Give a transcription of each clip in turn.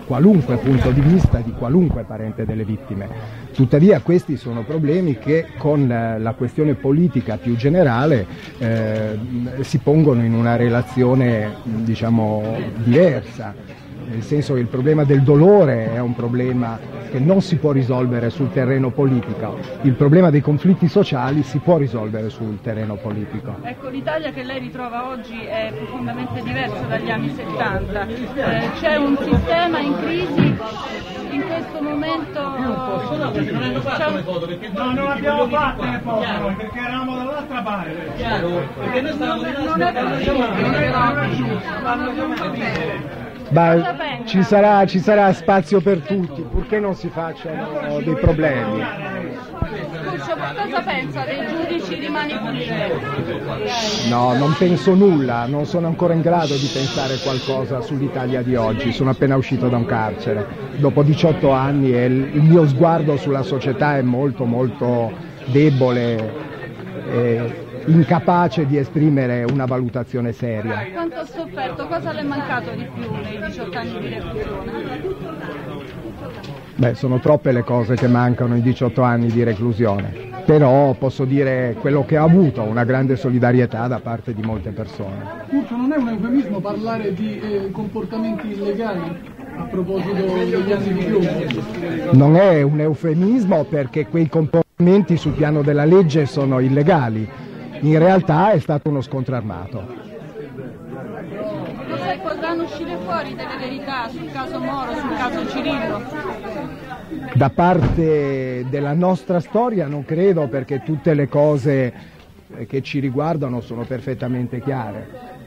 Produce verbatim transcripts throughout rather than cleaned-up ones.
qualunque punto di vista di qualunque parente delle vittime. Tuttavia questi sono problemi che con la questione politica più generale eh, si pongono in una relazione, diciamo, diversa, nel senso che il problema del dolore è un problema che non si può risolvere sul terreno politico, il problema dei conflitti sociali si può risolvere sul terreno politico. Ecco, l'Italia che lei ritrova oggi è profondamente diversa dagli anni settanta, eh, c'è un sistema in crisi. In questo momento no, non abbiamo fatte le foto noi perché eravamo dall'altra parte. Chiaro? Perché noi stavamo di Beh, ci sarà, ci sarà spazio per tutti, purché non si facciano dei problemi. Curcio, cosa pensa dei giudici di Mani Pulite? No, non penso nulla, non sono ancora in grado di pensare qualcosa sull'Italia di oggi, sono appena uscito da un carcere, dopo diciotto anni e il mio sguardo sulla società è molto molto debole, e incapace di esprimere una valutazione seria. Quanto ha sofferto? Cosa le è mancato di più nei diciotto anni di reclusione? Beh, sono troppe le cose che mancano in diciotto anni di reclusione, però posso dire quello che ho avuto, una grande solidarietà da parte di molte persone. Curcio, non è un eufemismo parlare di eh, comportamenti illegali a proposito degli anni di più? Non è un eufemismo perché quei comportamenti sul piano della legge sono illegali, in realtà è stato uno scontro armato. Cosa potranno uscire fuori delle verità sul caso Moro, sul caso Cirillo? Da parte della nostra storia non credo, perché tutte le cose che ci riguardano sono perfettamente chiare.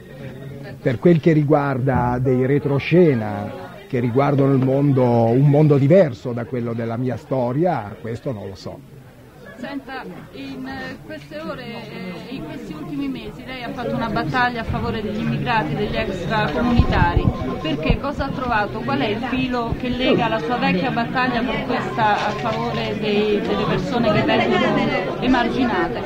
Per quel che riguarda dei retroscena che riguardano il mondo, un mondo diverso da quello della mia storia, questo non lo so. Senta, in queste ore e in questi ultimi mesi lei ha fatto una battaglia a favore degli immigrati, degli extracomunitari. Perché? Cosa ha trovato? Qual è il filo che lega la sua vecchia battaglia con questa a favore dei, delle persone che vengono emarginate?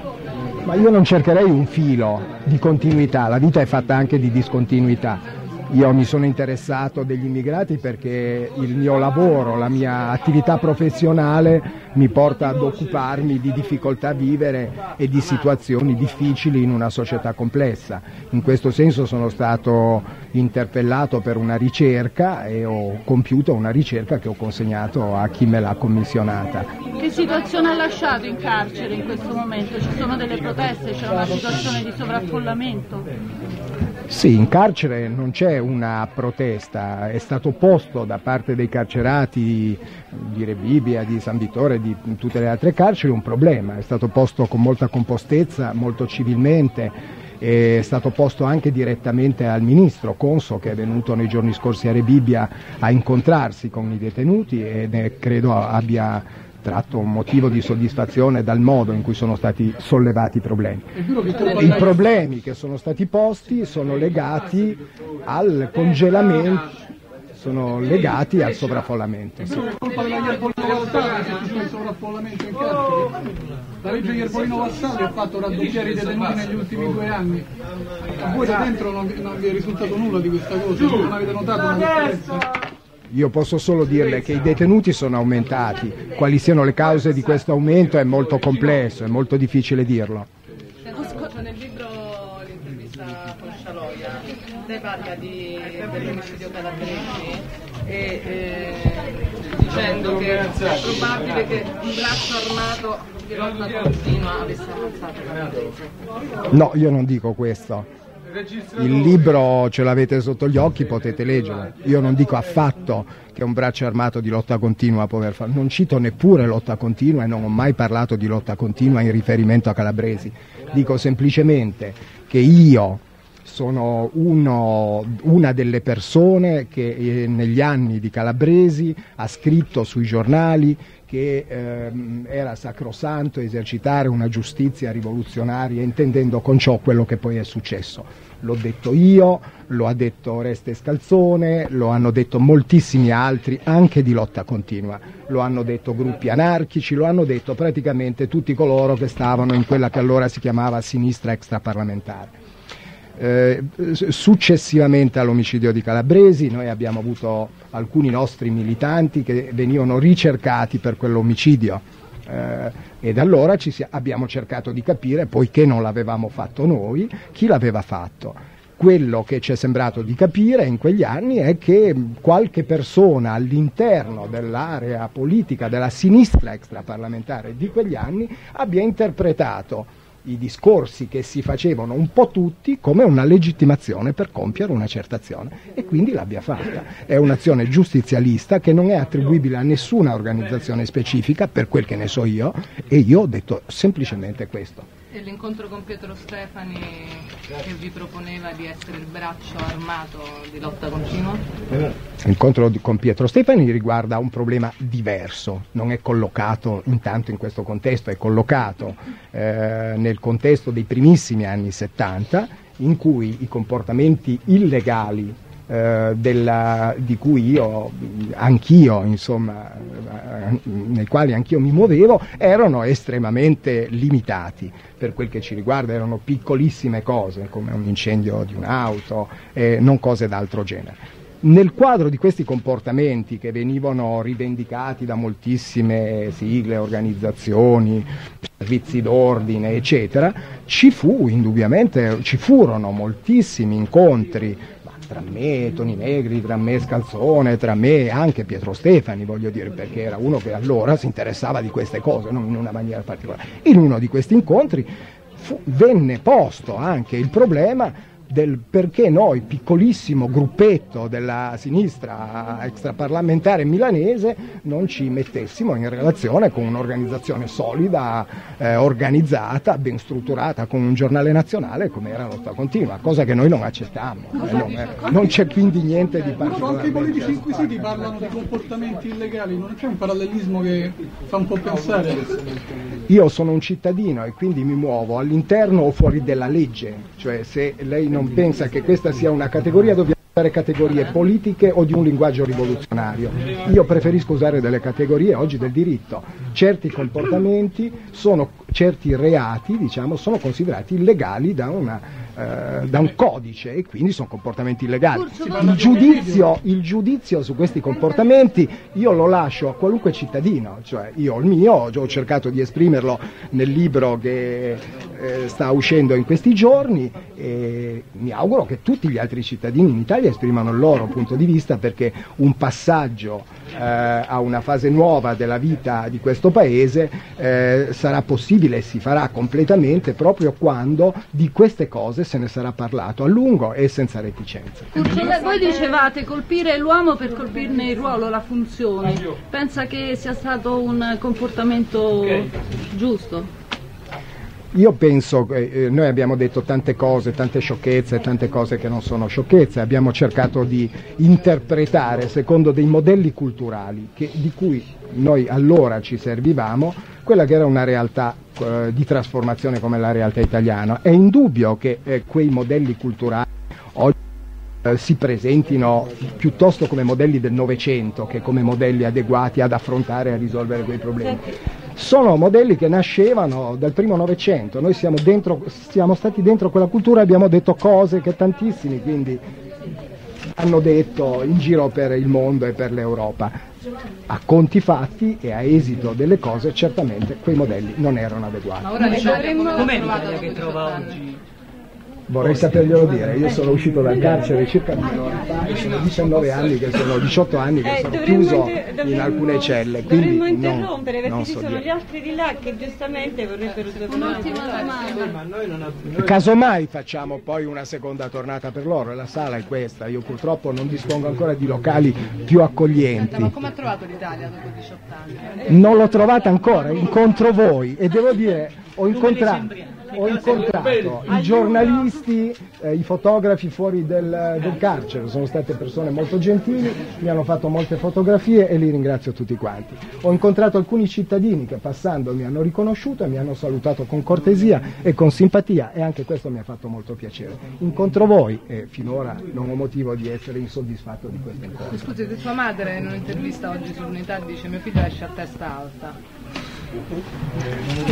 Ma io non cercherei un filo di continuità, la vita è fatta anche di discontinuità. Io mi sono interessato degli immigrati perché il mio lavoro, la mia attività professionale mi porta ad occuparmi di difficoltà a vivere e di situazioni difficili in una società complessa. In questo senso sono stato interpellato per una ricerca e ho compiuto una ricerca che ho consegnato a chi me l'ha commissionata. Che situazione ha lasciato in carcere in questo momento? Ci sono delle proteste, c'è una situazione di sovraffollamento? Sì, in carcere non c'è una protesta, è stato posto da parte dei carcerati di Rebibbia, di San Vittore, di tutte le altre carceri un problema, è stato posto con molta compostezza, molto civilmente, è stato posto anche direttamente al ministro Conso, che è venuto nei giorni scorsi a Rebibbia a incontrarsi con i detenuti e ne credo abbia tratto un motivo di soddisfazione dal modo in cui sono stati sollevati i problemi. I problemi che sono stati posti sono legati al congelamento, sono legati al sovraffollamento. Sì. È colpa della Iervolino Vassalli se c'è il sovraffollamento in carcere. La legge Iervolino Vassalli ha fatto raddoppiare i detenuti negli ultimi due anni. A voi da dentro non, non vi è risultato nulla di questa cosa, non avete notato una differenza? Io posso solo dirle che i detenuti sono aumentati, quali siano le cause di questo aumento è molto complesso, è molto difficile dirlo. Nel libro l'intervista con Scialoia, lei parla di, dell'omicidio calabresi e eh, dicendo che è probabile che un braccio armato di lotta continua avesse ammazzato Calabresi. No, io non dico questo. Il libro ce l'avete sotto gli occhi, potete leggerlo. Io non dico affatto che un braccio armato di lotta continua può aver fatto. Non cito neppure lotta continua e non ho mai parlato di lotta continua in riferimento a Calabresi. Dico semplicemente che io sono uno, una delle persone che eh, negli anni di Calabresi ha scritto sui giornali che ehm, era sacrosanto esercitare una giustizia rivoluzionaria, intendendo con ciò quello che poi è successo. L'ho detto io, lo ha detto Oreste Scalzone, lo hanno detto moltissimi altri, anche di lotta continua, lo hanno detto gruppi anarchici, lo hanno detto praticamente tutti coloro che stavano in quella che allora si chiamava sinistra extraparlamentare. Eh, successivamente all'omicidio di Calabresi noi abbiamo avuto alcuni nostri militanti che venivano ricercati per quell'omicidio, eh, e da allora ci si, abbiamo cercato di capire, poiché non l'avevamo fatto noi, chi l'aveva fatto. Quello che ci è sembrato di capire in quegli anni è che qualche persona all'interno dell'area politica della sinistra extraparlamentare di quegli anni abbia interpretato i discorsi che si facevano un po' tutti come una legittimazione per compiere una certa azione, e quindi l'abbia fatta. È un'azione giustizialista che non è attribuibile a nessuna organizzazione specifica, per quel che ne so io, e io ho detto semplicemente questo. E l'incontro con Pietro Stefani che vi proponeva di essere il braccio armato di lotta continua? L'incontro con Pietro Stefani riguarda un problema diverso, non è collocato intanto in questo contesto, è collocato eh, nel contesto dei primissimi anni settanta, in cui i comportamenti illegali eh, della, di cui io, anch'io, insomma, eh, nei quali anch'io mi muovevo, erano estremamente limitati. Per quel che ci riguarda erano piccolissime cose, come un incendio di un'auto, eh, non cose d'altro genere. Nel quadro di questi comportamenti che venivano rivendicati da moltissime sigle, organizzazioni, servizi d'ordine, eccetera, ci fu indubbiamente, ci furono moltissimi incontri tra me, Toni Negri, tra me Scalzone, tra me e anche Pietro Stefani, voglio dire, perché era uno che allora si interessava di queste cose, non in una maniera particolare. In uno di questi incontri fu, venne posto anche il problema del perché noi, piccolissimo gruppetto della sinistra extraparlamentare milanese, non ci mettessimo in relazione con un'organizzazione solida, eh, organizzata, ben strutturata, con un giornale nazionale come era Lotta Continua, cosa che noi non accettammo. Eh, non, è, non c'è quindi niente di particolare. Anche i politici inquisiti parlano di comportamenti illegali, non c'è un parallelismo che fa un po' pensare? Io sono un cittadino e quindi mi muovo all'interno o fuori della legge, cioè se lei non pensa che questa sia una categoria, dobbiamo usare categorie politiche o di un linguaggio rivoluzionario. Io preferisco usare delle categorie oggi del diritto. Certi comportamenti, sono, certi reati, diciamo, sono considerati illegali da una Uh, da un codice e quindi sono comportamenti illegali. Il giudizio, il giudizio su questi comportamenti io lo lascio a qualunque cittadino, cioè io ho il mio, ho cercato di esprimerlo nel libro che eh, sta uscendo in questi giorni e mi auguro che tutti gli altri cittadini in Italia esprimano il loro punto di vista, perché un passaggio eh, a una fase nuova della vita di questo paese eh, sarà possibile e si farà completamente proprio quando di queste cose se ne sarà parlato a lungo e senza reticenza. Voi dicevate colpire l'uomo per colpirne il ruolo, la funzione. Pensa che sia stato un comportamento giusto? Io penso che eh, noi abbiamo detto tante cose, tante sciocchezze, tante cose che non sono sciocchezze, abbiamo cercato di interpretare secondo dei modelli culturali che, di cui noi allora ci servivamo, quella che era una realtà eh, di trasformazione come la realtà italiana. È indubbio che eh, quei modelli culturali oggi eh, si presentino piuttosto come modelli del Novecento che come modelli adeguati ad affrontare e a risolvere quei problemi. Sono modelli che nascevano dal primo Novecento, noi siamo, dentro, siamo stati dentro quella cultura e abbiamo detto cose che tantissimi quindi hanno detto in giro per il mondo e per l'Europa. A conti fatti e a esito delle cose certamente quei modelli non erano adeguati. Ma ora dovremmo... com'è l'Italia che trova oggi? Vorrei saperglielo dire, io sono uscito dal carcere circa due ore fa e sono diciannove anni che sono, diciotto anni che eh, sono chiuso inter- in alcune celle. Quindi dovremmo interrompere non, perché non ci so sono dire. gli altri di là che giustamente vorrebbero due parole. Casomai facciamo poi una seconda tornata per loro, la sala è questa, io purtroppo non dispongo ancora di locali più accoglienti. Ma come ha trovato l'Italia dopo diciotto anni? Non l'ho trovata ancora, incontro voi e devo dire ho incontrato, ho incontrato i giornalisti, eh, i fotografi fuori del, del carcere, sono state persone molto gentili, mi hanno fatto molte fotografie e li ringrazio tutti quanti. Ho incontrato alcuni cittadini che passando mi hanno riconosciuto e mi hanno salutato con cortesia e con simpatia e anche questo mi ha fatto molto piacere. Incontro voi e finora non ho motivo di essere insoddisfatto di questo incontro. Scusi, sua madre in un'intervista oggi sull'Unità dice mio figlio esce a testa alta.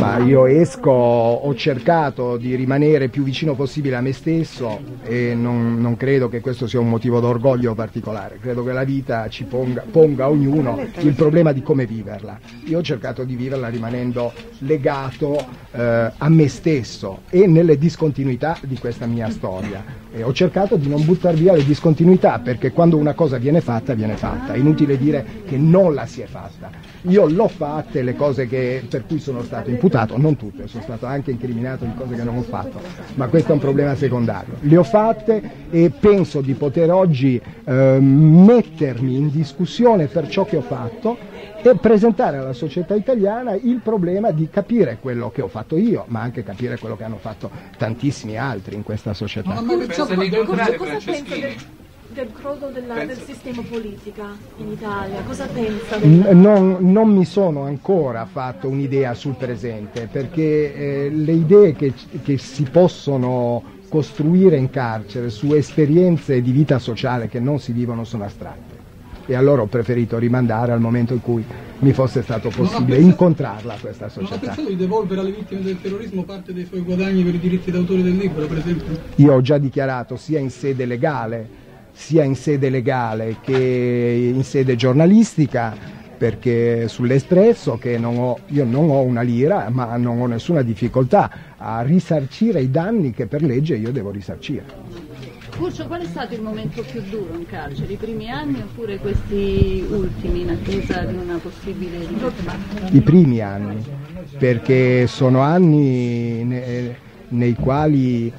Ma io esco, ho cercato di rimanere più vicino possibile a me stesso e non, non credo che questo sia un motivo d'orgoglio particolare, credo che la vita ci ponga, ponga a ognuno il problema di come viverla. Io ho cercato di viverla rimanendo legato eh, a me stesso e nelle discontinuità di questa mia storia. E ho cercato di non buttare via le discontinuità, perché quando una cosa viene fatta, viene fatta. È inutile dire che non la si è fatta. Io l'ho fatte le cose che, per cui sono stato imputato, non tutte, sono stato anche incriminato di cose che non ho fatto, ma questo è un problema secondario. Le ho fatte e penso di poter oggi eh, mettermi in discussione per ciò che ho fatto e presentare alla società italiana il problema di capire quello che ho fatto io, ma anche capire quello che hanno fatto tantissimi altri in questa società. Ma, ma Curcio, pensa di Curcio, cosa pensa del, del crollo della, del sistema politico in Italia? Cosa pensa? Del... Non, non mi sono ancora fatto un'idea sul presente, perché eh, le idee che, che si possono costruire in carcere su esperienze di vita sociale che non si vivono sono astratte. E allora ho preferito rimandare al momento in cui mi fosse stato possibile pensato, incontrarla questa società. Non ha pensato di devolvere alle vittime del terrorismo parte dei suoi guadagni per i diritti d'autore del libro, per esempio? Io ho già dichiarato sia in sede legale, sia in sede legale che in sede giornalistica, perché sull'Espresso che non ho, io non ho una lira, ma non ho nessuna difficoltà a risarcire i danni che per legge io devo risarcire. Curcio, qual è stato il momento più duro in carcere? I primi anni oppure questi ultimi in attesa di una possibile libertà? I primi anni, perché sono anni ne, nei quali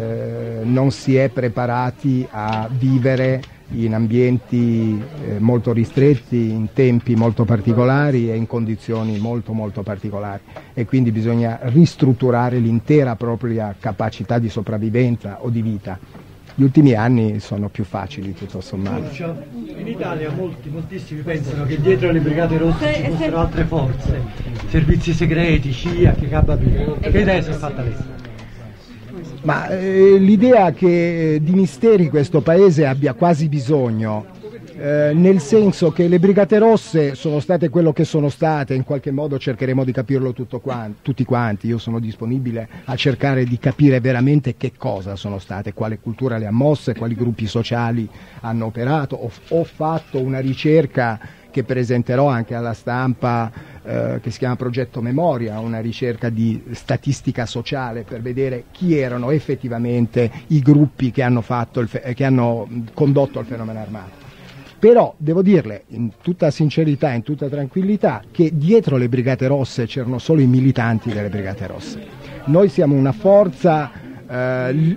eh, non si è preparati a vivere in ambienti eh, molto ristretti, in tempi molto particolari e in condizioni molto molto particolari, e quindi bisogna ristrutturare l'intera propria capacità di sopravvivenza o di vita. Gli ultimi anni sono più facili, tutto sommato. In Italia molti, moltissimi pensano che dietro le Brigate Rosse ci fossero altre forze, servizi segreti, C I A, K G B. Che idea si è fatta lei? Ma eh, l'idea che di misteri questo paese abbia quasi bisogno, eh, nel senso che le Brigate Rosse sono state quello che sono state, in qualche modo cercheremo di capirlo tutto quanti, tutti quanti, io sono disponibile a cercare di capire veramente che cosa sono state, quale cultura le ha mosse, quali gruppi sociali hanno operato. Ho, ho fatto una ricerca che presenterò anche alla stampa, eh, che si chiama Progetto Memoria, una ricerca di statistica sociale per vedere chi erano effettivamente i gruppi che hanno, fatto il fe- che hanno condotto il fenomeno armato. Però devo dirle in tutta sincerità, in tutta tranquillità, che dietro le Brigate Rosse c'erano solo i militanti delle Brigate Rosse. Noi siamo una forza eh,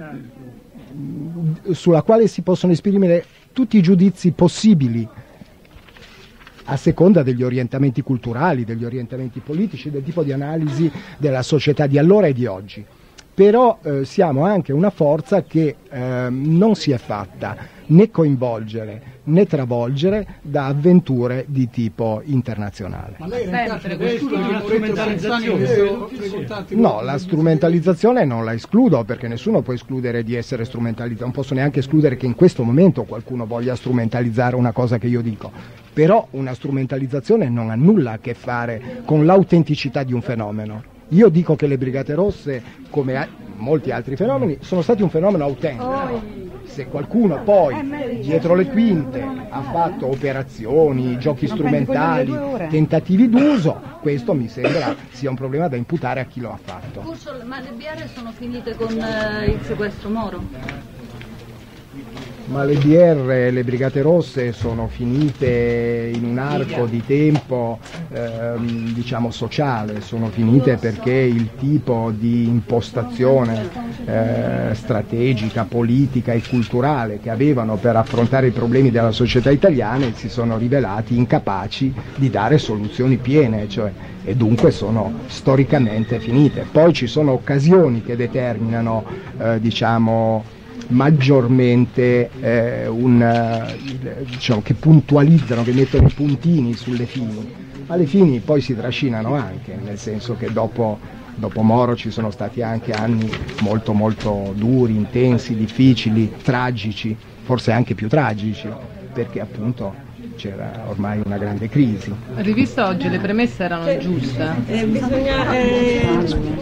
sulla quale si possono esprimere tutti i giudizi possibili a seconda degli orientamenti culturali, degli orientamenti politici, del tipo di analisi della società di allora e di oggi. Però eh, siamo anche una forza che eh, non si è fatta né coinvolgere né travolgere da avventure di tipo internazionale. Ma lei era in carcere questo una strumentalizzazione? No, la strumentalizzazione non la escludo, perché nessuno può escludere di essere strumentalizzato, non posso neanche escludere che in questo momento qualcuno voglia strumentalizzare una cosa che io dico, però una strumentalizzazione non ha nulla a che fare con l'autenticità di un fenomeno. Io dico che le Brigate Rosse, come a- molti altri fenomeni, sono stati un fenomeno autentico. Se qualcuno poi dietro le quinte ha fatto operazioni, giochi strumentali, tentativi d'uso, questo mi sembra sia un problema da imputare a chi lo ha fatto. Curcio, ma le B R sono finite con eh, il sequestro Moro? Ma le B R, le Brigate Rosse sono finite in un arco di tempo ehm, diciamo sociale, sono finite perché il tipo di impostazione eh, strategica, politica e culturale che avevano per affrontare i problemi della società italiana si sono rivelati incapaci di dare soluzioni piene, cioè, e dunque sono storicamente finite. Poi ci sono occasioni che determinano eh, diciamo maggiormente eh, un, eh, diciamo, che puntualizzano, che mettono i puntini sulle fini, ma le fini poi si trascinano anche, nel senso che dopo, dopo Moro ci sono stati anche anni molto molto duri, intensi, difficili, tragici, forse anche più tragici, perché appunto c'era ormai una grande crisi. Rivista oggi le premesse erano Cioè, giuste? Eh, bisogna, eh,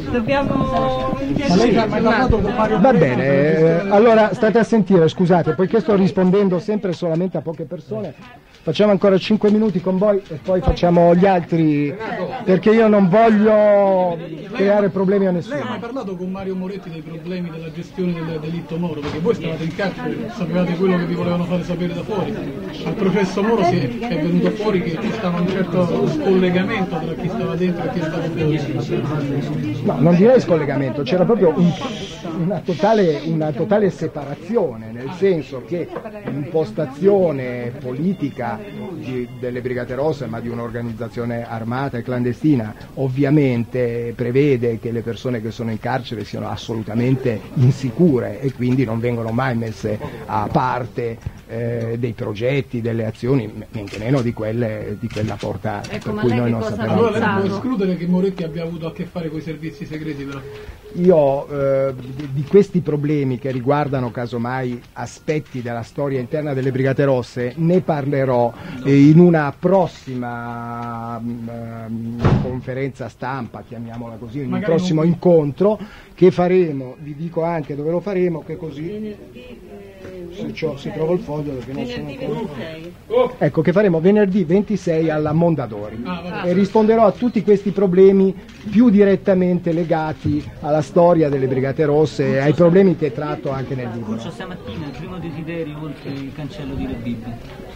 Dobbiamo... Ma lei ha mai parlato con Mario Va Moretti? bene, eh, allora state a sentire, scusate, poiché sto rispondendo sempre solamente a poche persone, facciamo ancora cinque minuti con voi e poi facciamo gli altri, perché io non voglio creare problemi a nessuno. Lei ha mai parlato con Mario Moretti dei problemi della gestione del delitto Moro? Perché voi stavate in carcere, sapevate quello che vi volevano fare sapere da fuori. Al processo Moro si è, è venuto fuori che ci stava un certo scollegamento tra chi stava dentro e chi stava fuori. No, non direi scollegamento, c'era proprio un, una, totale, una totale separazione, nel senso che l'impostazione politica di, delle Brigate Rosse, ma di un'organizzazione armata e clandestina, ovviamente prevede che le persone che sono in carcere siano assolutamente insicure e quindi non vengono mai messe a parte eh, dei progetti, delle azioni, men che meno di quelle di quella portata. Ecco, per ma cui lei noi che non cosa sapevamo. Allora lei può escludere che Moretti abbia avuto a che fare con i servizi segreti però? Io eh, di, di questi problemi che riguardano casomai aspetti della storia interna delle Brigate Rosse ne parlerò eh, in una prossima mh, conferenza stampa, chiamiamola così, in un Magari prossimo non... incontro che faremo, vi dico anche dove lo faremo, che così se c'ho, si trova il foglio perché non sono ancora... Ecco, che faremo venerdì ventisei alla Mondadori Ah, e risponderò a tutti questi problemi più direttamente legati alla storia delle Brigate Rosse e ai problemi che tratto anche nel libro. Curcio, stamattina il primo desiderio oltre il cancello di Re Bibbia.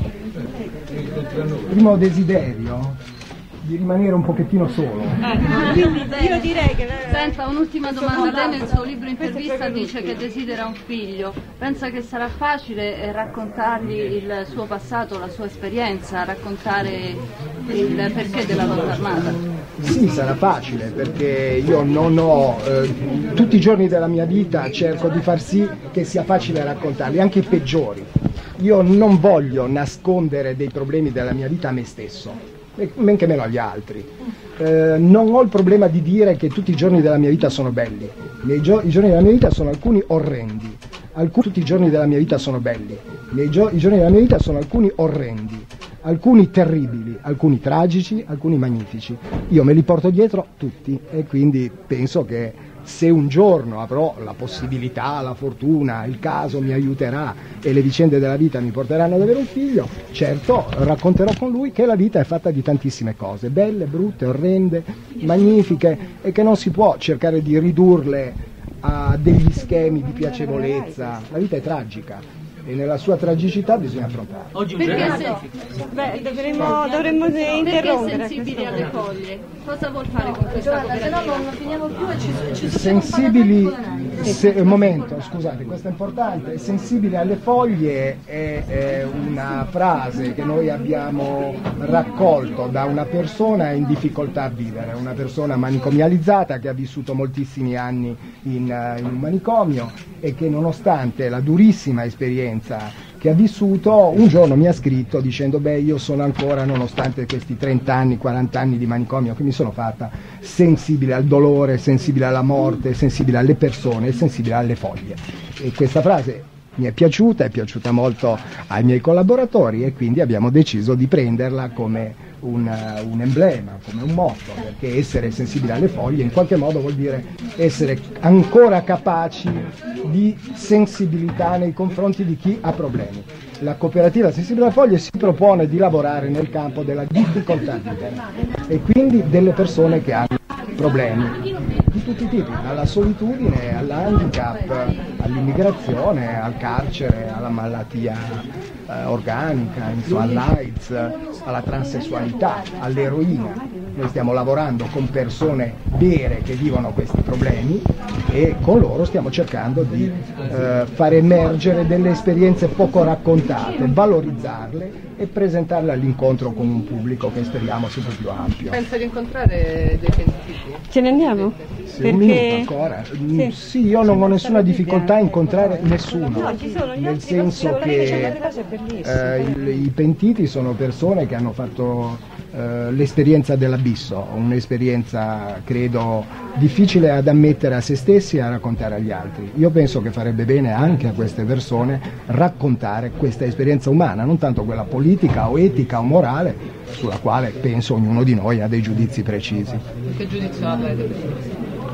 Primo desiderio di rimanere un pochettino solo. Eh, Io direi che... Senta, un'ultima domanda. Lei nel suo libro intervista dice che desidera un figlio. Pensa che sarà facile raccontargli il suo passato, la sua esperienza, raccontare il perché della lotta armata? Sì, sarà facile perché io non ho, eh, tutti i giorni della mia vita cerco di far sì che sia facile raccontarli, anche i peggiori. Io non voglio nascondere dei problemi della mia vita a me stesso, men che meno agli altri. Eh, non ho il problema di dire che tutti i giorni della mia vita sono belli. I, gio- i giorni della mia vita sono alcuni orrendi. Alcuni, tutti i giorni della mia vita sono belli. I, gio- I giorni della mia vita sono alcuni orrendi, alcuni terribili, alcuni tragici, alcuni magnifici. Io me li porto dietro tutti e quindi penso che se un giorno avrò la possibilità, la fortuna, il caso mi aiuterà e le vicende della vita mi porteranno ad avere un figlio, certo racconterò con lui che la vita è fatta di tantissime cose, belle, brutte, orrende, magnifiche, e che non si può cercare di ridurle a degli schemi di piacevolezza. La vita è tragica e nella sua tragicità bisogna affrontarla. Oggi un Perché, giorno se, Beh, dovremmo, dovremmo perché è interrompere. sensibile alle foglie? Cosa vuol fare con questa cooperativa? Se no non finiamo più e ci, ci Sensibili, se, un momento, scusate, questo è importante, sensibili alle foglie è, è una frase che noi abbiamo raccolto da una persona in difficoltà a vivere, una persona manicomializzata che ha vissuto moltissimi anni in, in un manicomio e che nonostante la durissima esperienza che ha vissuto, un giorno mi ha scritto dicendo: beh, io sono ancora, nonostante questi trenta anni, quaranta anni di manicomio che mi sono fatta, sensibile al dolore, sensibile alla morte, sensibile alle persone, sensibile alle foglie. E questa frase mi è piaciuta, è piaciuta molto ai miei collaboratori e quindi abbiamo deciso di prenderla come un, un emblema, come un motto, perché essere sensibile alle foglie in qualche modo vuol dire essere ancora capaci di sensibilità nei confronti di chi ha problemi. La cooperativa Sensibile alle Foglie si propone di lavorare nel campo della difficoltà di vivere e quindi delle persone che hanno problemi di tutti i tipi, dalla solitudine all'handicap, all'immigrazione, al carcere, alla malattia eh, organica, insomma, all'AIDS, alla transessualità, all'eroina. Noi stiamo lavorando con persone vere che vivono questi problemi e con loro stiamo cercando di eh, far emergere delle esperienze poco raccontate, valorizzarle e presentarle all'incontro con un pubblico che speriamo sempre più ampio. Pensa di incontrare dei pentiti? Ce ne andiamo? Sì, Perché... un minuto ancora. Sì. sì, io non ho nessuna difficoltà a incontrare nessuno, no, ci sono, nel senso che eh, il, i pentiti sono persone che hanno fatto eh, l'esperienza dell'abisso, un'esperienza credo difficile ad ammettere a se stessi e a raccontare agli altri. Io penso che farebbe bene anche a queste persone raccontare questa esperienza umana, non tanto quella politica o etica o morale, sulla quale penso ognuno di noi ha dei giudizi precisi. Che giudizio ha lei?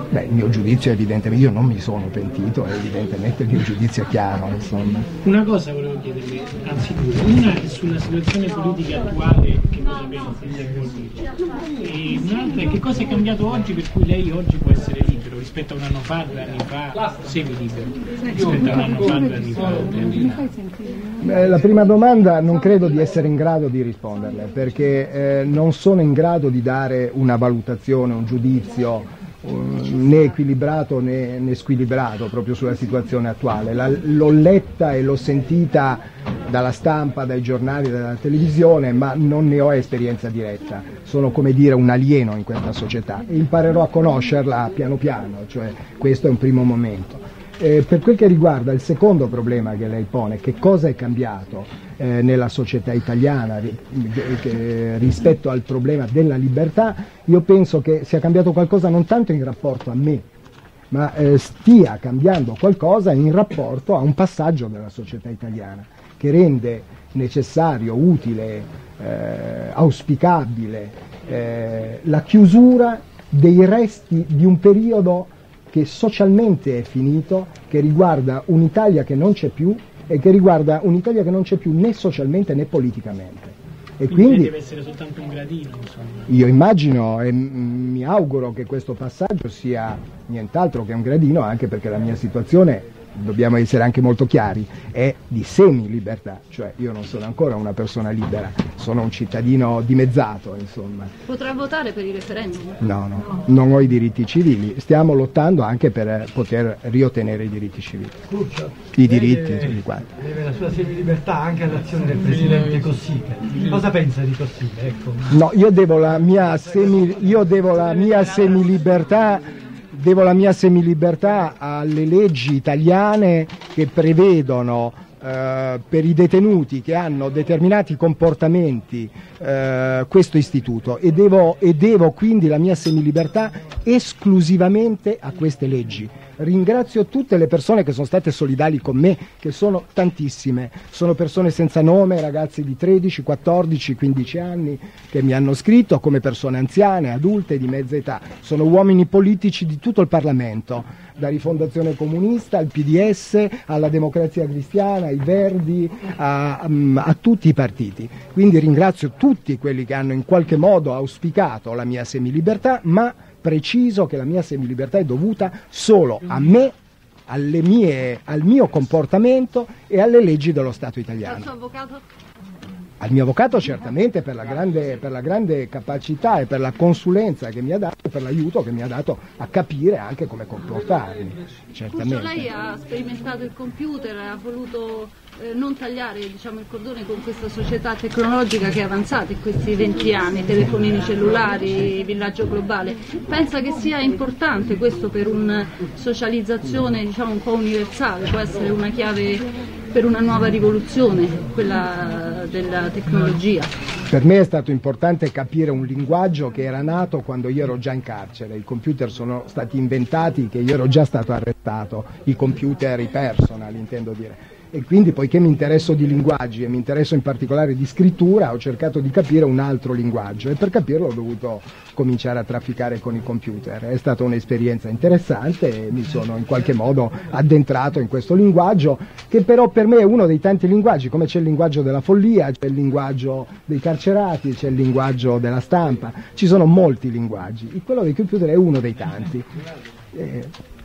Beh, il mio giudizio è evidentemente, io non mi sono pentito, evidentemente il mio giudizio è chiaro, insomma. Una cosa volevo chiedervi, anzi due, una è sulla situazione politica attuale, che cosa pensa e un'altra è che cosa è cambiato oggi per cui lei oggi può essere libero rispetto a un anno fa, due anni fa, semi-libero, rispetto a un anno fa, due anni fa, tre anni fa. Beh, la prima domanda non credo di essere in grado di risponderle, perché eh, non sono in grado di dare una valutazione, un giudizio né equilibrato né, né squilibrato proprio sulla situazione attuale. La, l'ho letta e l'ho sentita dalla stampa, dai giornali, dalla televisione, ma non ne ho esperienza diretta. Sono, come dire, un alieno in questa società e imparerò a conoscerla piano piano, cioè questo è un primo momento. Eh, per quel che riguarda il secondo problema che lei pone, che cosa è cambiato eh, nella società italiana ri, che, rispetto al problema della libertà, io penso che sia cambiato qualcosa non tanto in rapporto a me, ma eh, stia cambiando qualcosa in rapporto a un passaggio della società italiana che rende necessario, utile, eh, auspicabile eh, la chiusura dei resti di un periodo che socialmente è finito, che riguarda un'Italia che non c'è più e che riguarda un'Italia che non c'è più né socialmente né politicamente. E quindi, quindi deve essere soltanto un gradino, insomma. Io immagino e mi auguro che questo passaggio sia nient'altro che un gradino, anche perché la mia situazione, dobbiamo essere anche molto chiari, è di semi-libertà, cioè io non sono ancora una persona libera, sono un cittadino dimezzato, insomma. Potrà votare per i referendum? No, no, non ho i diritti civili, stiamo lottando anche per poter riottenere i diritti civili. Curcio, I diritti, deve, tutti quanti. Deve la sua semilibertà anche all'azione del presidente Cossiga. Cosa pensa di Cossiga? Ecco. No, io devo la mia semi, io devo la mia semilibertà Devo la mia semilibertà alle leggi italiane che prevedono eh, per i detenuti che hanno determinati comportamenti eh, questo istituto e devo, e devo quindi la mia semilibertà esclusivamente a queste leggi. Ringrazio tutte le persone che sono state solidali con me, che sono tantissime, sono persone senza nome, ragazzi di tredici, quattordici, quindici anni che mi hanno scritto, come persone anziane, adulte, di mezza età, sono uomini politici di tutto il Parlamento, da Rifondazione Comunista al P D S, alla Democrazia Cristiana, ai Verdi, a, a, a tutti i partiti. Quindi ringrazio tutti quelli che hanno in qualche modo auspicato la mia semilibertà, ma preciso che la mia semilibertà è dovuta solo a me, alle mie, al mio comportamento e alle leggi dello Stato italiano. Al suo avvocato? Al mio avvocato certamente per la, grande, per la grande capacità e per la consulenza che mi ha dato e per l'aiuto che mi ha dato a capire anche come comportarmi. Certamente. Curcio, lei ha sperimentato il computer, ha voluto eh, non tagliare, diciamo, il cordone con questa società tecnologica che è avanzata in questi venti anni, telefonini cellulari, villaggio globale. Pensa che sia importante questo per una socializzazione, diciamo, un po' universale, può essere una chiave per una nuova rivoluzione, quella della tecnologia? Per me è stato importante capire un linguaggio che era nato quando io ero già in carcere. I computer sono stati inventati che io ero già stato arrestato, i computer, i personal intendo dire. E quindi, poiché mi interesso di linguaggi e mi interesso in particolare di scrittura, ho cercato di capire un altro linguaggio e per capirlo ho dovuto cominciare a trafficare con i computer. È stata un'esperienza interessante e mi sono in qualche modo addentrato in questo linguaggio, che però per me è uno dei tanti linguaggi, come c'è il linguaggio della follia, c'è il linguaggio dei carcerati, c'è il linguaggio della stampa, ci sono molti linguaggi. Quello dei computer è uno dei tanti. Eh,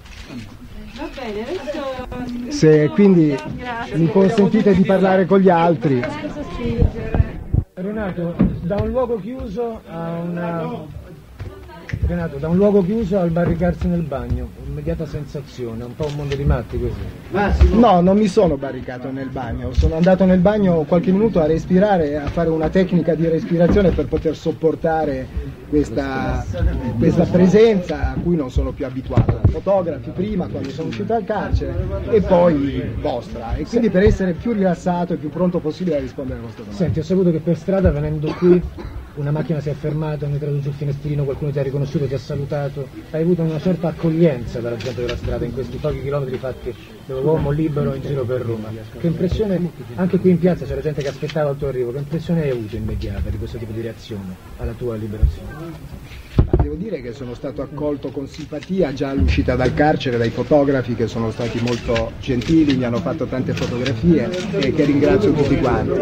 Va bene, adesso... Se quindi mi consentite di parlare con gli altri. Renato, da un luogo chiuso a una... Renato, da un luogo chiuso al barricarsi nel bagno, immediata sensazione, un po' un mondo di matti così. No, non mi sono barricato nel bagno, sono andato nel bagno qualche minuto a respirare, a fare una tecnica di respirazione per poter sopportare questa, questa presenza a cui non sono più abituato. Fotografi prima quando sono uscito dal carcere e poi vostra, e quindi per essere più rilassato e più pronto possibile a rispondere a vostra domanda. Senti, ho saputo che per strada venendo qui una macchina si è fermata, hanno tradotto sul finestrino, qualcuno ti ha riconosciuto, ti ha salutato, hai avuto una certa accoglienza dalla gente della strada in questi pochi chilometri fatti dall'uomo libero in giro per Roma. Che impressione, anche qui in piazza c'era gente che aspettava il tuo arrivo, che impressione hai avuto immediata di questo tipo di reazione alla tua liberazione? Devo dire che sono stato accolto con simpatia già all'uscita dal carcere dai fotografi che sono stati molto gentili, mi hanno fatto tante fotografie e che ringrazio tutti quanti,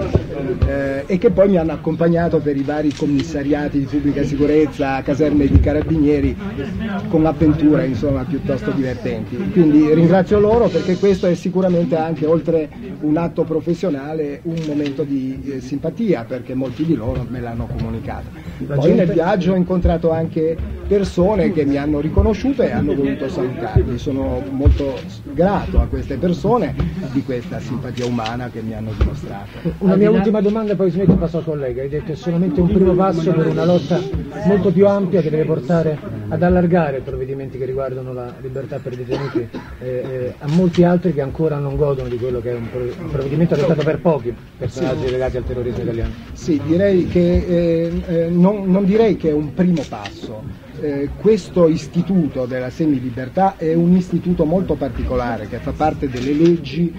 eh, e che poi mi hanno accompagnato per i vari commissariati di pubblica sicurezza, caserme di carabinieri, con avventure insomma piuttosto divertenti. Quindi ringrazio loro, perché questo è sicuramente anche, oltre un atto professionale, un momento di eh, simpatia, perché molti di loro me l'hanno comunicato. Poi nel viaggio ho incontrato anche persone che mi hanno riconosciuto e hanno voluto salutarmi. Sono molto grato a queste persone di questa simpatia umana che mi hanno dimostrato. Una mia ultima domanda, poi smetto e passo al collega. Hai detto che è solamente un primo passo per una lotta molto più ampia che deve portare ad allargare i provvedimenti che riguardano la libertà per i detenuti eh, eh, a molti altri che ancora non godono di quello che è un, un provvedimento adottato per pochi personaggi legati al terrorismo italiano. Sì, direi che eh, eh, non, non direi che è un primo passo. Eh, questo istituto della semilibertà è un istituto molto particolare che fa parte delle leggi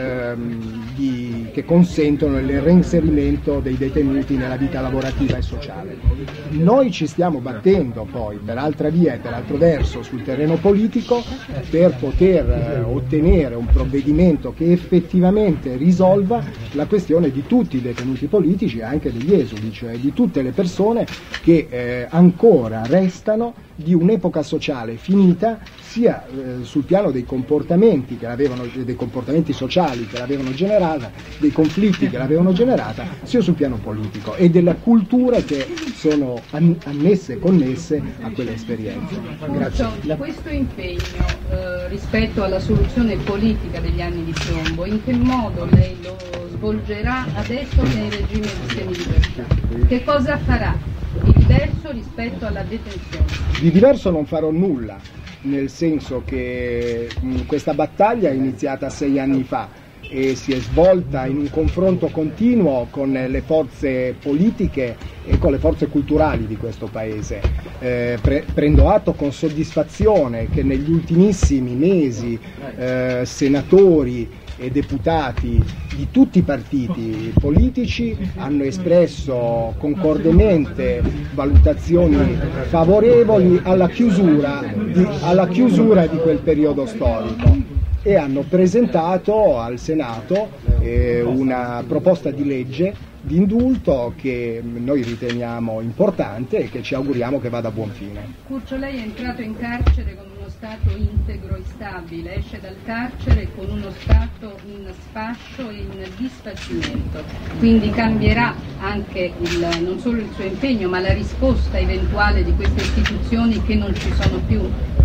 ehm, di, che consentono il reinserimento dei detenuti nella vita lavorativa e sociale. Noi ci stiamo battendo poi per altra via e per altro verso sul terreno politico per poter eh, ottenere un provvedimento che effettivamente risolva la questione di tutti i detenuti politici e anche degli esuli, cioè di tutte le persone che eh, ancora restano di un'epoca sociale finita, sia eh, sul piano dei comportamenti che l'avevano, dei comportamenti sociali che l'avevano generata, dei conflitti che l'avevano generata, sia sul piano politico e delle culture che sono an- annesse e connesse a quelle esperienze. Grazie. Questo impegno eh, rispetto alla soluzione politica degli anni di piombo, in che modo lei lo svolgerà adesso che è in regime di semilibertà? Che cosa farà di diverso rispetto alla detenzione? Di diverso non farò nulla, nel senso che mh, questa battaglia è iniziata sei anni fa e si è svolta in un confronto continuo con le forze politiche e con le forze culturali di questo paese. Eh, pre- prendo atto con soddisfazione che negli ultimissimi mesi eh, senatori e deputati di tutti i partiti politici hanno espresso concordemente valutazioni favorevoli alla chiusura di, alla chiusura di quel periodo storico e hanno presentato al Senato eh, una proposta di legge di indulto che noi riteniamo importante e che ci auguriamo che vada a buon fine. Curcio, lei è entrato in carcere con uno stato integro e stabile, esce dal carcere con uno stato in sfascio e in disfacimento, quindi cambierà anche il, non solo il suo impegno ma la risposta eventuale di queste istituzioni che non ci sono più?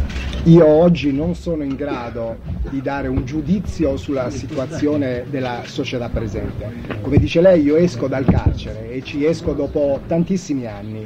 Io oggi non sono in grado di dare un giudizio sulla situazione della società presente. Come dice lei, io esco dal carcere e ci esco dopo tantissimi anni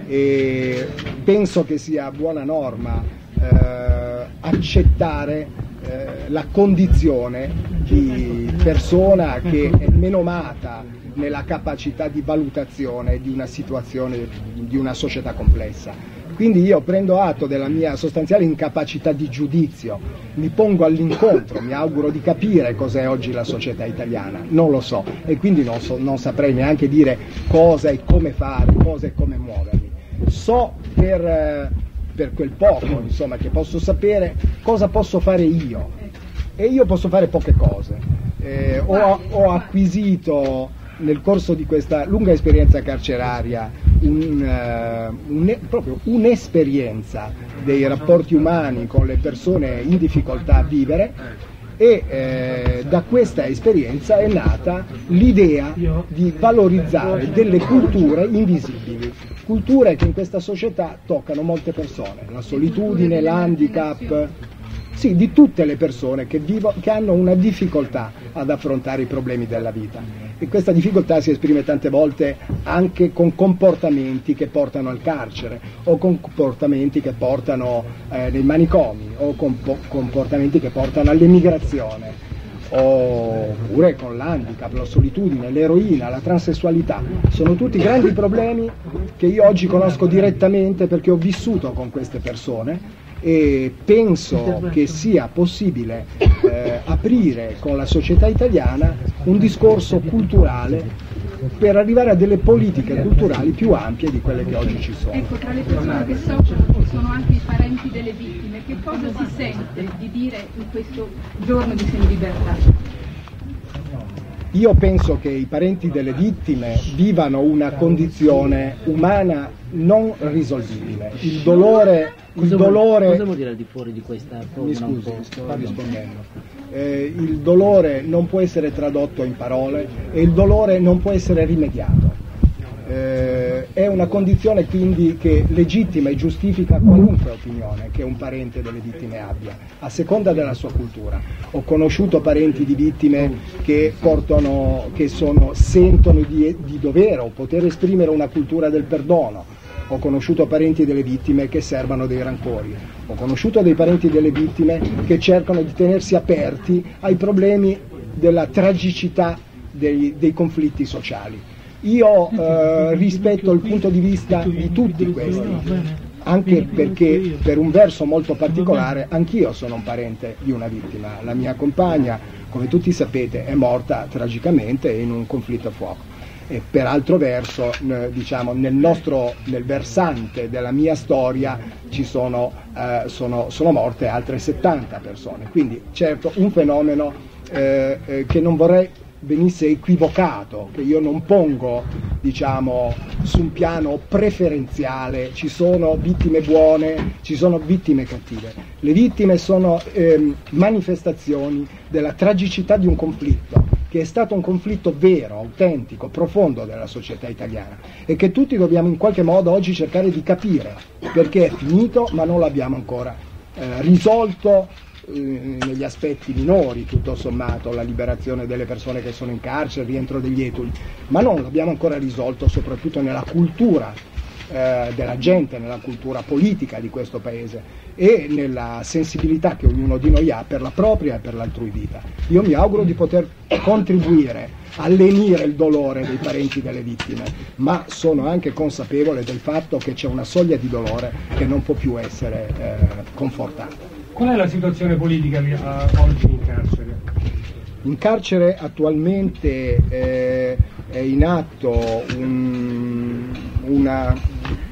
e penso che sia buona norma eh, accettare eh, la condizione di persona che è menomata nella capacità di valutazione di una situazione, di una società complessa. Quindi io prendo atto della mia sostanziale incapacità di giudizio, mi pongo all'incontro, mi auguro di capire cos'è oggi la società italiana, non lo so e quindi non, so, non saprei neanche dire cosa e come fare, cosa e come muovermi. So per, per quel poco insomma, che posso sapere cosa posso fare io e io posso fare poche cose. Eh, ho, ho acquisito nel corso di questa lunga esperienza carceraria un, uh, un, proprio un'esperienza dei rapporti umani con le persone in difficoltà a vivere e eh, da questa esperienza è nata l'idea di valorizzare delle culture invisibili, culture che in questa società toccano molte persone, la solitudine, l'handicap, sì, di tutte le persone che, vivo, che hanno una difficoltà ad affrontare i problemi della vita. E questa difficoltà si esprime tante volte anche con comportamenti che portano al carcere o con comportamenti che portano eh, nei manicomi o con comportamenti che portano all'emigrazione. oppure con l'handicap, la solitudine, l'eroina, la transessualità. Sono tutti grandi problemi che io oggi conosco direttamente perché ho vissuto con queste persone e penso che sia possibile eh, aprire con la società italiana un discorso culturale per arrivare a delle politiche culturali più ampie di quelle che oggi ci sono. Ecco, tra le persone che soffrono ci sono anche i parenti delle vittime. Che cosa si sente di dire in questo giorno di semilibertà? Io penso che i parenti delle vittime vivano una condizione umana non risolvibile. Il dolore... Il cosa, dolore... Vuol, cosa vuol dire al di fuori di questa forma? Mi scusi, sto rispondendo. Eh, il dolore non può essere tradotto in parole e il dolore non può essere rimediato. Eh, è una condizione quindi che legittima e giustifica qualunque opinione che un parente delle vittime abbia, a seconda della sua cultura. Ho conosciuto parenti di vittime che portano, che sono, sentono di, di dovere o poter esprimere una cultura del perdono. Ho conosciuto parenti delle vittime che serbano dei rancori, ho conosciuto dei parenti delle vittime che cercano di tenersi aperti ai problemi della tragicità dei, dei conflitti sociali. Io eh, rispetto il punto di vista di tutti questi, anche perché per un verso molto particolare anch'io sono un parente di una vittima. La mia compagna, come tutti sapete, è morta tragicamente in un conflitto a fuoco. E per altro verso, diciamo, nel nostro, nel versante della mia storia ci sono, eh, sono, sono morte altre settanta persone. Quindi certo un fenomeno eh, eh, che non vorrei venisse equivocato, che io non pongo, diciamo, su un piano preferenziale. Ci sono vittime buone, ci sono vittime cattive. Le vittime sono eh, manifestazioni della tragicità di un conflitto, che è stato un conflitto vero, autentico, profondo della società italiana e che tutti dobbiamo in qualche modo oggi cercare di capire perché è finito, ma non l'abbiamo ancora eh, risolto eh, negli aspetti minori, tutto sommato, la liberazione delle persone che sono in carcere, il rientro degli etuli, ma non l'abbiamo ancora risolto soprattutto nella cultura eh, della gente, nella cultura politica di questo paese e nella sensibilità che ognuno di noi ha per la propria e per l'altrui vita. Io mi auguro di poter contribuire a lenire il dolore dei parenti delle vittime, ma sono anche consapevole del fatto che c'è una soglia di dolore che non può più essere eh, confortata. Qual è la situazione politica uh, oggi in carcere? In carcere attualmente eh, è in atto un, una...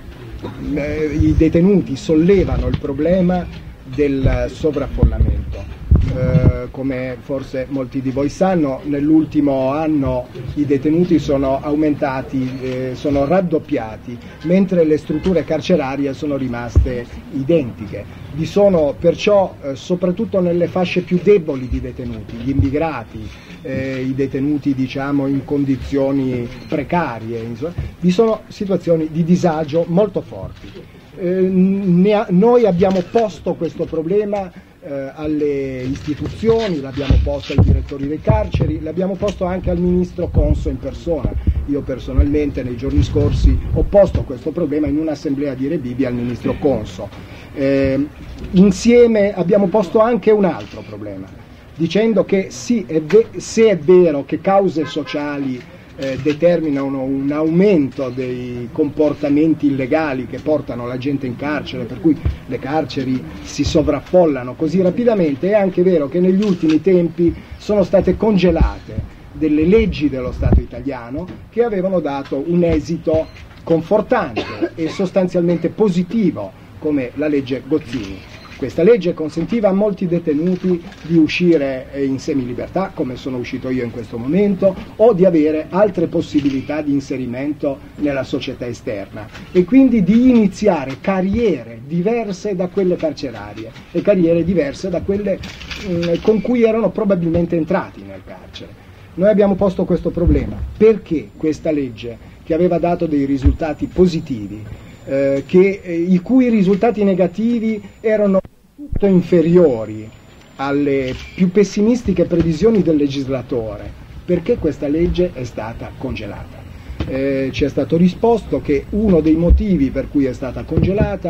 I detenuti sollevano il problema del sovraffollamento. Eh, come forse molti di voi sanno, nell'ultimo anno i detenuti sono aumentati, eh, sono raddoppiati, mentre le strutture carcerarie sono rimaste identiche. Vi sono perciò, eh, soprattutto nelle fasce più deboli di detenuti, gli immigrati, eh, i detenuti diciamo in condizioni precarie, insomma, vi sono situazioni di disagio molto forti. Eh, ne ha, noi abbiamo posto questo problema eh, alle istituzioni, l'abbiamo posto ai direttori dei carceri, l'abbiamo posto anche al ministro Conso in persona. Io personalmente nei giorni scorsi ho posto questo problema in un'assemblea di Rebibbia al ministro Conso. Eh, insieme abbiamo posto anche un altro problema, dicendo che sì, è se è vero che cause sociali eh, determinano un aumento dei comportamenti illegali che portano la gente in carcere, per cui le carceri si sovraffollano così rapidamente, è anche vero che negli ultimi tempi sono state congelate delle leggi dello Stato italiano che avevano dato un esito confortante e sostanzialmente positivo, come la legge Gozzini. Questa legge consentiva a molti detenuti di uscire in semilibertà, come sono uscito io in questo momento, o di avere altre possibilità di inserimento nella società esterna e quindi di iniziare carriere diverse da quelle carcerarie e carriere diverse da quelle mh, con cui erano probabilmente entrati nel carcere. Noi abbiamo posto questo problema perché questa legge, che aveva dato dei risultati positivi, eh, che, eh, i cui risultati negativi erano tutto inferiori alle più pessimistiche previsioni del legislatore, perché questa legge è stata congelata. Eh, ci è stato risposto che uno dei motivi per cui è stata congelata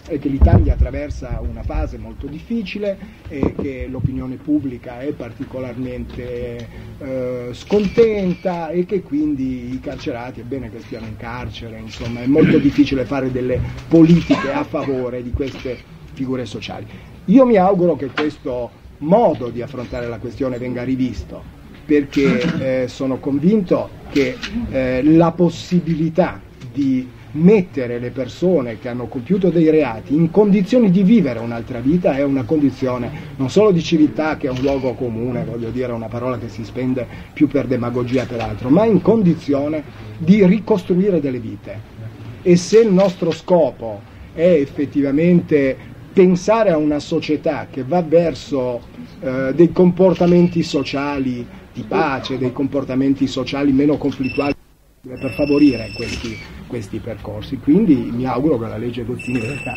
è che l'Italia attraversa una fase molto difficile e che l'opinione pubblica è particolarmente eh, scontenta e che quindi i carcerati è bene che stiano in carcere, insomma è molto difficile fare delle politiche a favore di queste figure sociali. Io mi auguro che questo modo di affrontare la questione venga rivisto, perché eh, sono convinto che eh, la possibilità di mettere le persone che hanno compiuto dei reati in condizioni di vivere un'altra vita è una condizione non solo di civiltà, che è un luogo comune, voglio dire, una parola che si spende più per demagogia che per altro, ma in condizione di ricostruire delle vite. E se il nostro scopo è effettivamente pensare a una società che va verso eh, dei comportamenti sociali di pace, dei comportamenti sociali meno conflittuali, per favorire questi, questi percorsi, quindi mi auguro che la legge Gozzini resta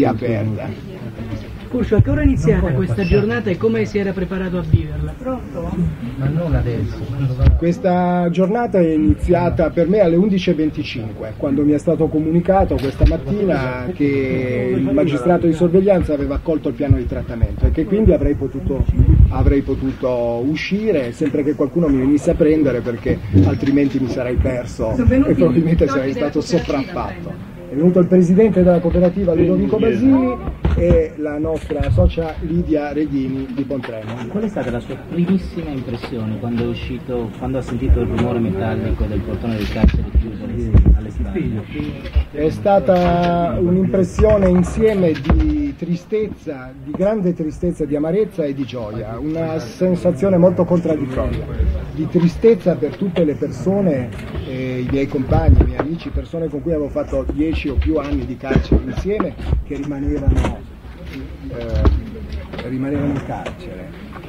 riaperta. Curcio, a che ora è iniziata questa giornata e come si era preparato a viverla? Pronto? Ma non adesso. Questa giornata è iniziata per me alle undici e venticinque, quando mi è stato comunicato questa mattina che il magistrato di sorveglianza aveva accolto il piano di trattamento e che quindi avrei potuto, avrei potuto uscire, sempre che qualcuno mi venisse a prendere, perché altrimenti mi sarei perso e probabilmente sarei stato sopraffatto. È venuto il presidente della cooperativa Ludovico Basini e la nostra socia Lidia Reghini di Pontremo. Qual è stata la sua primissima impressione quando è uscito, quando ha sentito il rumore metallico del portone del carcere chiuso alle spalle? È stata un'impressione insieme di tristezza, di grande tristezza, di amarezza e di gioia, una sensazione molto contraddittoria, di tristezza per tutte le persone, eh, i miei compagni, i miei amici, persone con cui avevo fatto dieci o più anni di carcere insieme, che rimanevano, eh, rimanevano in carcere,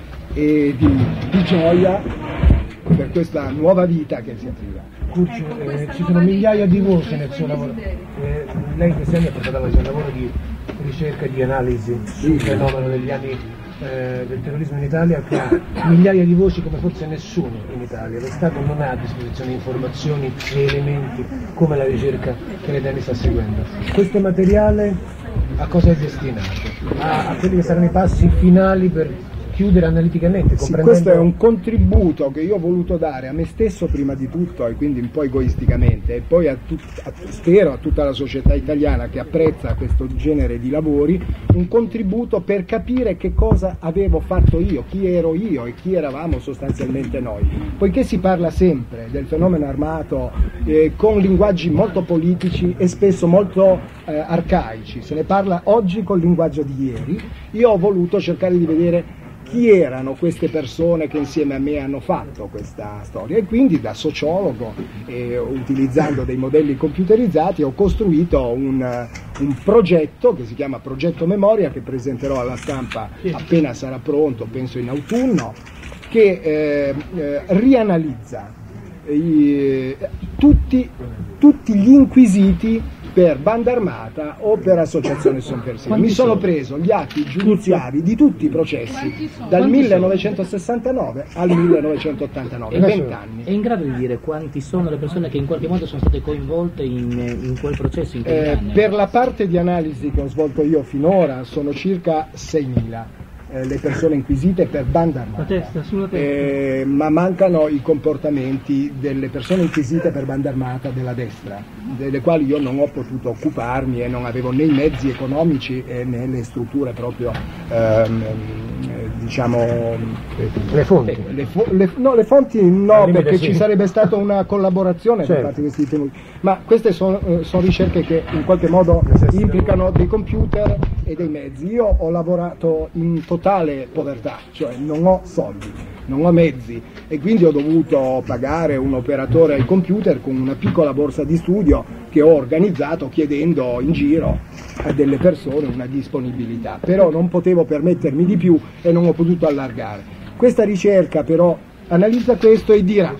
e di, di gioia per questa nuova vita che si attiva. Curcio, eh, ci sono migliaia di voci nel suo lavoro. Eh, lei questi anni ha portato avanti un lavoro di ricerca, di analisi sul fenomeno degli anni eh, del terrorismo in Italia, che ha migliaia di voci come forse nessuno in Italia. Lo Stato non ha a disposizione informazioni e elementi come la ricerca che lei da anni sta seguendo. Questo materiale a cosa è destinato? A, a quelli che saranno i passi finali per chiudere analiticamente, sì, questo è un contributo che io ho voluto dare a me stesso prima di tutto, e quindi un po' egoisticamente, e poi a tut, a, spero a tutta la società italiana che apprezza questo genere di lavori, un contributo per capire che cosa avevo fatto io, chi ero io e chi eravamo sostanzialmente noi, poiché si parla sempre del fenomeno armato eh, con linguaggi molto politici e spesso molto eh, arcaici, se ne parla oggi col linguaggio di ieri. Io ho voluto cercare di vedere chi erano queste persone che insieme a me hanno fatto questa storia, e quindi da sociologo, eh, utilizzando dei modelli computerizzati, ho costruito un, un progetto che si chiama Progetto Memoria, che presenterò alla stampa appena sarà pronto, penso in autunno, che eh, eh, rianalizza eh, tutti, tutti gli inquisiti per banda armata o per associazione sovversiva. Mi sono preso gli atti giudiziari di tutti i processi dal millenovecentosessantanove al millenovecentottantanove, venti anni. È in grado di dire quanti sono le persone che in qualche modo sono state coinvolte in, in quel processo? In eh, per la parte di analisi che ho svolto io finora sono circa seimila. Le persone inquisite per banda armata, testa, sulla testa. Eh, ma mancano i comportamenti delle persone inquisite per banda armata della destra, delle quali io non ho potuto occuparmi e non avevo né i mezzi economici eh, né le strutture proprio ehm, diciamo le fonti le, fo le, no, le fonti no, perché ci sarebbe stata una collaborazione certo. da parte di questi tenuti, ma queste sono son ricerche che in qualche modo implicano dei computer e dei mezzi. Io ho lavorato in totale povertà, cioè non ho soldi, non ho mezzi, e quindi ho dovuto pagare un operatore al computer con una piccola borsa di studio che ho organizzato chiedendo in giro a delle persone una disponibilità, però non potevo permettermi di più e non ho potuto allargare. Questa ricerca però analizza questo e dirà: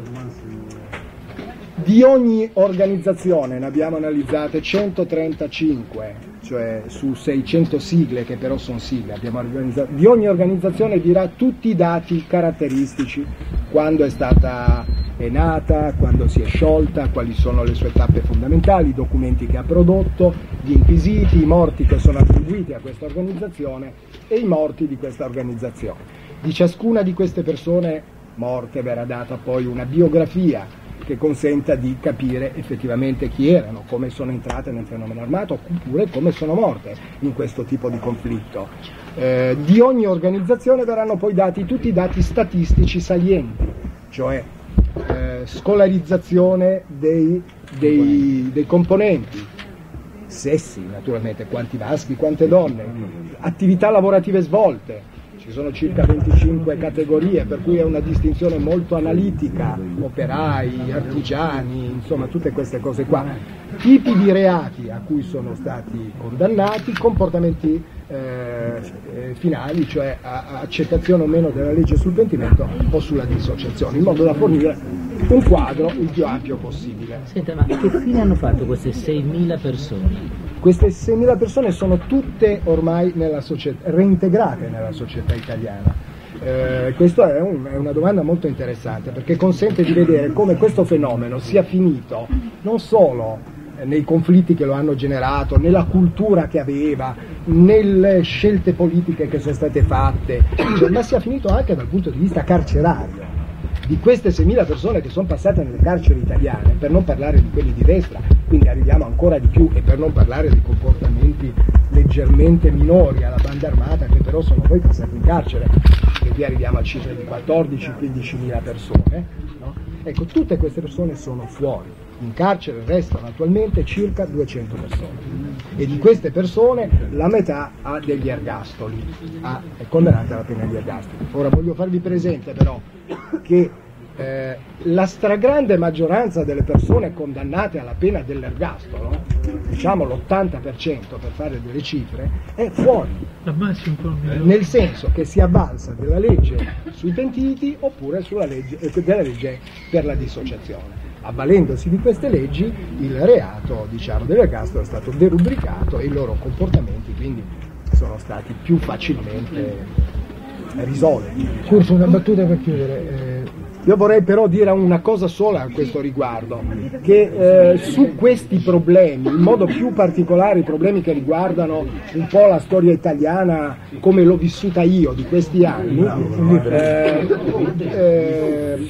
di ogni organizzazione, ne abbiamo analizzate centotrentacinque, cioè su seicento sigle, che però sono sigle, abbiamo organizzato, di ogni organizzazione dirà tutti i dati caratteristici, quando è stata è nata, quando si è sciolta, quali sono le sue tappe fondamentali, i documenti che ha prodotto, gli inquisiti, i morti che sono attribuiti a questa organizzazione e i morti di questa organizzazione. Di ciascuna di queste persone morte verrà data poi una biografia che consenta di capire effettivamente chi erano, come sono entrate nel fenomeno armato, oppure come sono morte in questo tipo di conflitto. Eh, di ogni organizzazione verranno poi dati tutti i dati statistici salienti, cioè eh, scolarizzazione dei, dei, dei componenti, sessi naturalmente, quanti maschi, quante donne, attività lavorative svolte. Ci sono circa venticinque categorie, per cui è una distinzione molto analitica, operai, artigiani, insomma tutte queste cose qua. Tipi di reati a cui sono stati condannati, comportamenti eh, finali, cioè a, a accettazione o meno della legge sul pentimento o sulla dissociazione, in modo da fornire un quadro il più ampio possibile. Senta, ma che fine hanno fatto queste seimila persone? Queste seimila persone sono tutte ormai nella società, reintegrate nella società italiana. Eh, questa è, un, è una domanda molto interessante, perché consente di vedere come questo fenomeno sia finito non solo nei conflitti che lo hanno generato, nella cultura che aveva, nelle scelte politiche che sono state fatte, cioè, ma sia finito anche dal punto di vista carcerario. Di queste seimila persone che sono passate nelle carceri italiane, per non parlare di quelli di destra, quindi arriviamo ancora di più, e per non parlare di comportamenti leggermente minori alla banda armata, che però sono poi passati in carcere, e qui arriviamo a cifre di quattordici quindici mila persone, no? Ecco, tutte queste persone sono fuori. In carcere restano attualmente circa duecento persone, e di queste persone la metà ha degli ergastoli, ha, è condannata alla pena di ergastolo. Ora voglio farvi presente però che eh, la stragrande maggioranza delle persone condannate alla pena dell'ergastolo, diciamo l'ottanta per cento per fare delle cifre, è fuori, nel senso che si avvalsa della legge sui pentiti oppure sulla legge, della legge per la dissociazione. Avvalendosi di queste leggi, il reato, diciamo, dell'ergastolo è stato derubricato e i loro comportamenti quindi sono stati più facilmente risolti. Curcio, una battuta per chiudere. Eh... Io vorrei però dire una cosa sola a questo riguardo, che eh, su questi problemi, in modo più particolare i problemi che riguardano un po' la storia italiana come l'ho vissuta io di questi anni, eh, eh,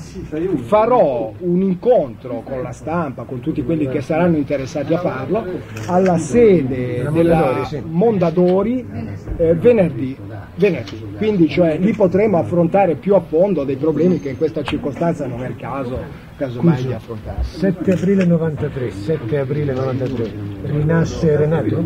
farò un incontro con la stampa, con tutti quelli che saranno interessati a farlo, alla sede della Mondadori eh, venerdì, venerdì. Quindi cioè, lì potremo affrontare più a fondo dei problemi che in questa circostanza non è il caso casomai di affrontare. sette aprile novantatré, sette aprile novantatré, rinasce Renato?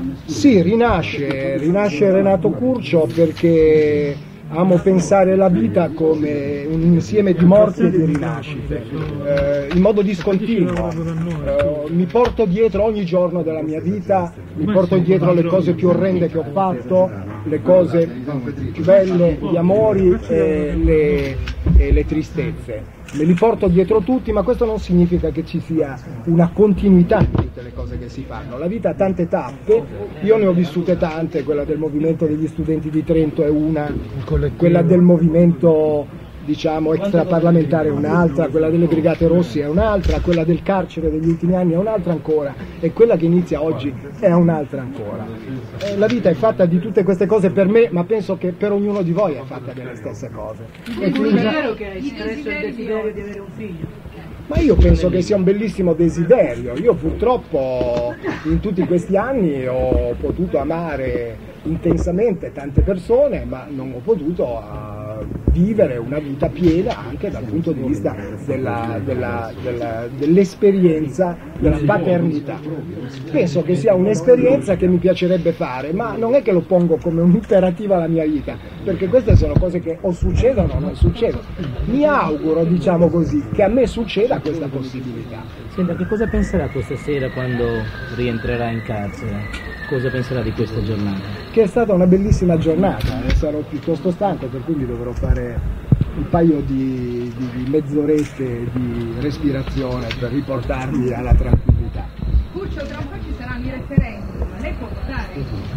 Sì, rinasce, rinasce Renato Curcio, perché amo pensare la vita come un insieme di morti e di rinascite, eh, in modo discontinuo. Eh, mi porto dietro ogni giorno della mia vita, mi porto dietro le cose più orrende che ho fatto, le cose più belle, gli amori e le, e le tristezze. Me li porto dietro tutti, ma questo non significa che ci sia una continuità in tutte le cose che si fanno. La vita ha tante tappe, io ne ho vissute tante, quella del movimento degli studenti di Trento è una, quella del movimento diciamo extraparlamentare è un'altra, quella delle Brigate Rosse è un'altra, quella del carcere degli ultimi anni è un'altra ancora, e quella che inizia oggi è un'altra ancora. Eh, la vita è fatta di tutte queste cose per me, ma penso che per ognuno di voi è fatta delle stesse cose. E quindi è vero che hai espresso il desiderio di avere un figlio? Ma io penso che sia un bellissimo desiderio. Io purtroppo in tutti questi anni ho potuto amare intensamente tante persone, ma non ho potuto uh, vivere una vita piena anche dal punto di vista della, della, della, dell'esperienza della paternità. Penso che sia un'esperienza che mi piacerebbe fare, ma non è che lo pongo come un imperativo alla mia vita, perché queste sono cose che o succedono o non succedono. Mi auguro, diciamo così, che a me succeda questa possibilità. Senta, che cosa penserà questa sera quando rientrerà in carcere? Cosa penserà di questa giornata? Che è stata una bellissima giornata, e sarò piuttosto stanco, per cui mi dovrò fare un paio di, di, di mezz'orette di respirazione per riportarmi alla tranquillità. Curcio, tra un po' ci saranno i referendum, lei può votare? No.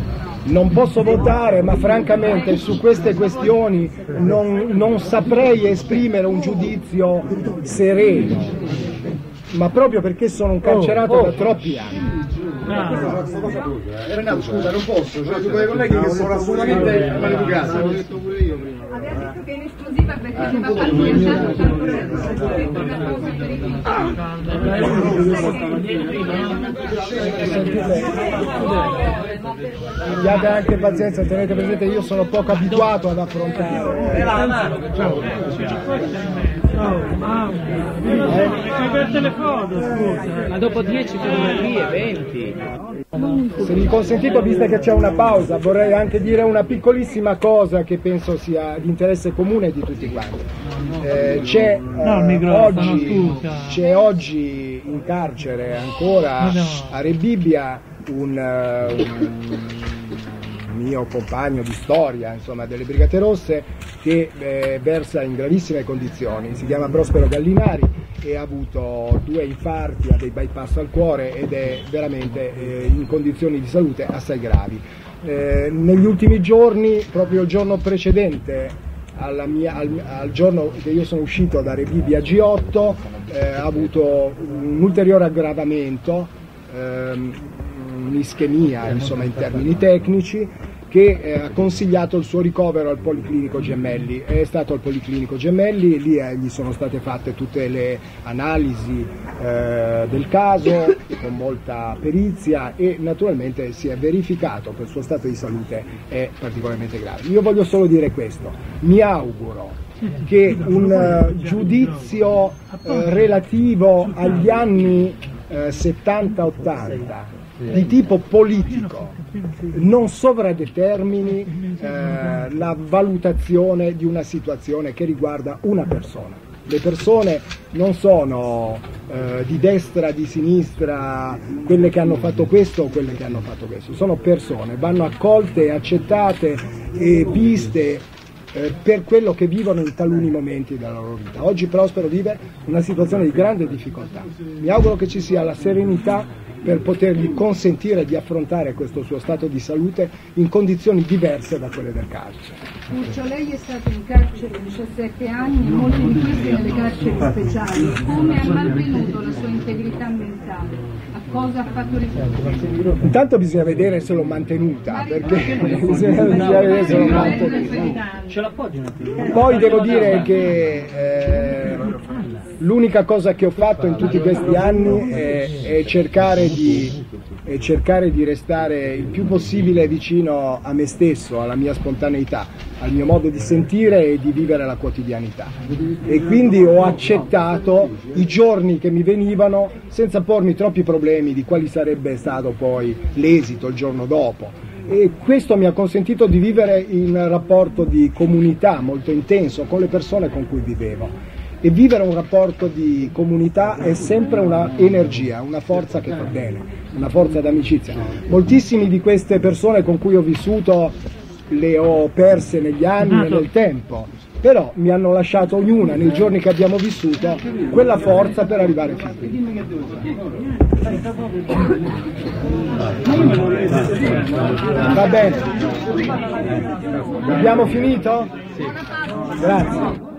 non posso votare, ma francamente su queste questioni non, non saprei esprimere un giudizio sereno, ma proprio perché sono un carcerato da troppi anni. Ah. Renato, scusa, non posso, cioè tu quei colleghi che sono assolutamente maleducati. Aveva detto che è in esclusiva perché aveva fatto viaggiare Abbiate anche pazienza, tenete presente, io sono poco abituato ad affrontare. Per telefono, scusa. Ma dopo dieci fotografie, venti. Se mi consentite, visto che c'è una pausa, vorrei anche dire una piccolissima cosa che penso sia di interesse comune di tutti quanti. Eh, c'è, eh, oggi, c'è oggi in carcere ancora a Rebibbia un, uh, un mio compagno di storia, insomma, delle Brigate Rosse, che eh, versa in gravissime condizioni. Si chiama Prospero Gallinari e ha avuto due infarti, ha dei bypass al cuore ed è veramente eh, in condizioni di salute assai gravi. Eh, negli ultimi giorni, proprio il giorno precedente alla mia, al, al giorno che io sono uscito da Rebibbia G otto, eh, ha avuto un ulteriore aggravamento, ehm, un'ischemia, insomma, in termini tecnici, che eh, ha consigliato il suo ricovero al Policlinico Gemelli. È stato al Policlinico Gemelli, lì eh, gli sono state fatte tutte le analisi eh, del caso con molta perizia e naturalmente si è verificato che il suo stato di salute è particolarmente grave. Io voglio solo dire questo, mi auguro che un uh, giudizio uh, relativo agli anni uh, settanta ottanta di tipo politico non sovradetermini eh, la valutazione di una situazione che riguarda una persona. Le persone non sono eh, di destra, di sinistra, quelle che hanno fatto questo o quelle che hanno fatto questo, sono persone, vanno accolte, accettate e viste eh, per quello che vivono in taluni momenti della loro vita. Oggi Prospero vive una situazione di grande difficoltà, mi auguro che ci sia la serenità per potergli consentire di affrontare questo suo stato di salute in condizioni diverse da quelle del carcere. Curcio, lei è stato in carcere diciassette anni e molti di questi nelle carceri speciali. Come ha mantenuto la sua integrità mentale? A cosa ha fatto riferimento? Intanto bisogna vedere se l'ho mantenuta, perché bisogna vedere se l'ho mantenuta. Poi devo dire che eh, l'unica cosa che ho fatto in tutti questi anni è, è cercare di, è cercare di restare il più possibile vicino a me stesso, alla mia spontaneità, al mio modo di sentire e di vivere la quotidianità. E quindi ho accettato i giorni che mi venivano senza pormi troppi problemi di quali sarebbe stato poi l'esito il giorno dopo. E questo mi ha consentito di vivere in rapporto di comunità molto intenso con le persone con cui vivevo. E vivere un rapporto di comunità è sempre una energia, una forza che fa bene, una forza d'amicizia. Moltissime di queste persone con cui ho vissuto le ho perse negli anni e nel tempo, però mi hanno lasciato ognuna nei giorni che abbiamo vissuto quella forza per arrivare fin qui. Va bene, abbiamo finito? Grazie.